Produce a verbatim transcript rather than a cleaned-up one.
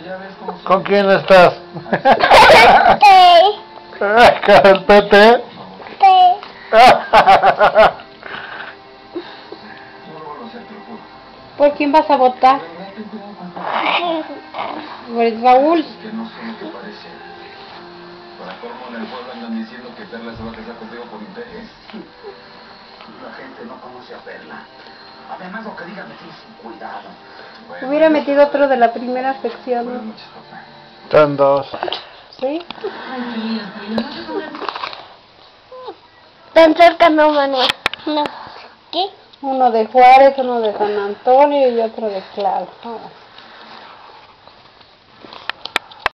¿Con quién estás? Sí. ¿Con el Pete? Sí. ¿Por quién vas a votar? ¿Por el Raúl? Para colmo en el pueblo andan diciendo que Perla se va a casar contigo por interés. La gente no conoce a Perla. Además, lo que digan de ti es cuidado. Bueno, Hubiera metido otro de la primera sección. buenas noches, papá. Son dos. ¿Sí? Tan cerca no, Manuel. No. ¿Qué? Uno de Juárez, uno de San Antonio y otro de Claro.